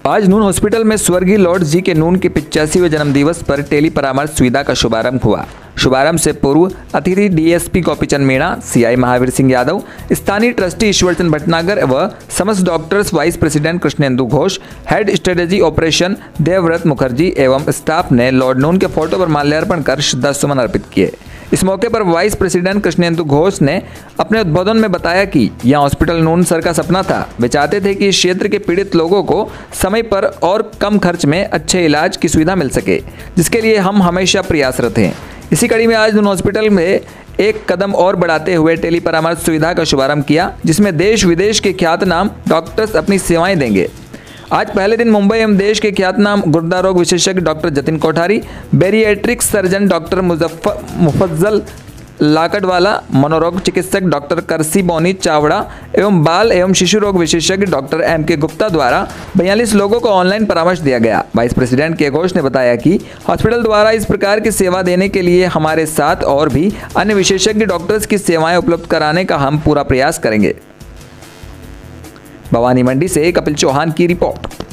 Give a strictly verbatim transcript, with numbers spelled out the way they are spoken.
आज नून हॉस्पिटल में स्वर्गीय लॉर्ड जी के नून के पिचासीवें जन्मदिवस पर टेली परामर्श सुविधा का शुभारंभ हुआ। शुभारंभ से पूर्व अतिथि डीएसपी गोपीचंद मीणा, सीआई महावीर सिंह यादव, स्थानीय ट्रस्टी ईश्वरचंद भटनागर व समस्त doctors vice president Krishnendu Ghosh, head strategy operation Devvrat Mukherjee एवं स्टाफ ने लॉर्ड नून के फोटो पर माल्यार्पण कर श्रद्धा सुमन अर्पित किए। इस मौके पर वाइस प्रेसिडेंट कृष्णेंदु घोष ने अपने उद्बोधन में बताया कि यह हॉस्पिटल नून सर का सपना था। वे चाहते थे कि इस क्षेत्र के पीड़ित लोगों को समय पर और कम खर्च में अच्छे इलाज की सुविधा मिल सके, जिसके लिए हम हमेशा प्रयासरत हैं। इसी कड़ी में आज नून हॉस्पिटल में एक कदम और बढ़ाते हुए टेली परामर्श सुविधा का शुभारंभ किया, जिसमें देश विदेश के ख्यातनाम डॉक्टर्स अपनी सेवाएं देंगे। आज पहले दिन मुंबई एवं देश के ख्यातनाम गुर्दा रोग विशेषज्ञ doctor Jatin Kothari, bariatric surgeon doctor Muzaffar Mufazzal Lakdawala, मनोरोग चिकित्सक डॉक्टर करसी बोनी चावड़ा एवं बाल एवं शिशु रोग विशेषज्ञ डॉक्टर एम के गुप्ता द्वारा बयालीस लोगों को ऑनलाइन परामर्श दिया गया। वाइस प्रेसिडेंट के घोष ने बताया कि हॉस्पिटल द्वारा इस प्रकार की सेवा देने के लिए हमारे साथ और भी अन्य विशेषज्ञ डॉक्टर्स की सेवाएं उपलब्ध कराने का हम पूरा प्रयास करेंगे। भवानी मंडी से कपिल चौहान की रिपोर्ट।